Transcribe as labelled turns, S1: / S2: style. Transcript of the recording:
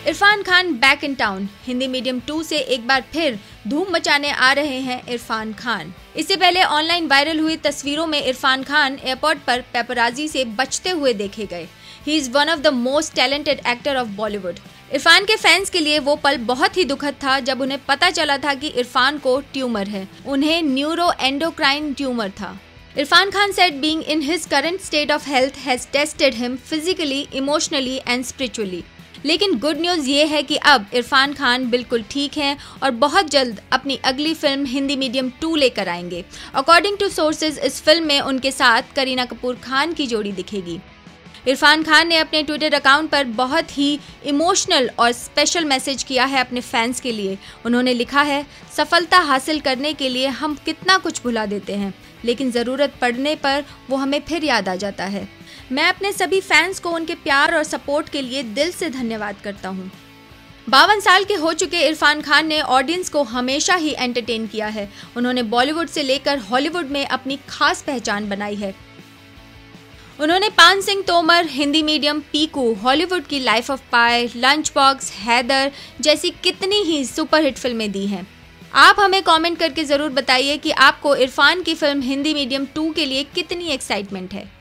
S1: Irfan Khan back in town. Hindi medium 2 से एक बार फिर धूम मचाने आ रहे हैं इरफान खान। इससे पहले ऑनलाइन वायरल हुई तस्वीरों में इरफान खान एयरपोर्ट पर पेपराजी से बचते हुए देखे गए। He is one of the most talented actor of Bollywood. Irfan के फैंस के लिए वो पल बहुत ही दुखद था जब उन्हें पता चला था कि इरफान को ट्यूमर है। उन्हें न्यूरो एंडोक्राइन ट्यूमर था। Irfan Khan said being in his current state of health has tested him physically, emotionally and spiritually. लेकिन गुड न्यूज़ ये है कि अब इरफान खान बिल्कुल ठीक हैं और बहुत जल्द अपनी अगली फिल्म हिंदी मीडियम 2 लेकर आएंगे। अकॉर्डिंग टू सोर्सेज इस फिल्म में उनके साथ करीना कपूर खान की जोड़ी दिखेगी। इरफान खान ने अपने ट्विटर अकाउंट पर बहुत ही इमोशनल और स्पेशल मैसेज किया है अपने फैंस के लिए। उन्होंने लिखा है, सफलता हासिल करने के लिए हम कितना कुछ भुला देते हैं, लेकिन ज़रूरत पड़ने पर वो हमें फिर याद आ जाता है। मैं अपने सभी फैंस को उनके प्यार और सपोर्ट के लिए दिल से धन्यवाद करता हूँ। 52 साल के हो चुके इरफान खान ने ऑडियंस को हमेशा ही एंटरटेन किया है। उन्होंने बॉलीवुड से लेकर हॉलीवुड में अपनी खास पहचान बनाई है। उन्होंने पान सिंह तोमर, हिंदी मीडियम, पीकू, हॉलीवुड की Life of Pi, lunch box, Haider जैसी कितनी ही सुपरहिट फिल्में दी हैं। आप हमें कमेंट करके ज़रूर बताइए कि आपको इरफान की फिल्म हिंदी मीडियम 2 के लिए कितनी एक्साइटमेंट है।